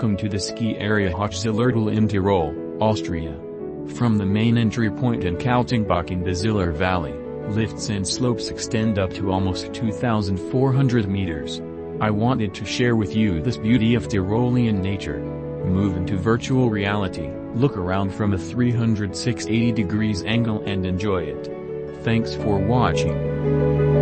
Welcome to the ski area Hochzillertal in Tyrol, Austria. From the main entry point in Kaltenbach in the Ziller Valley, lifts and slopes extend up to almost 2,400 meters. I wanted to share with you this beauty of Tyrolean nature. Move into virtual reality, look around from a 360 degrees angle and enjoy it. Thanks for watching.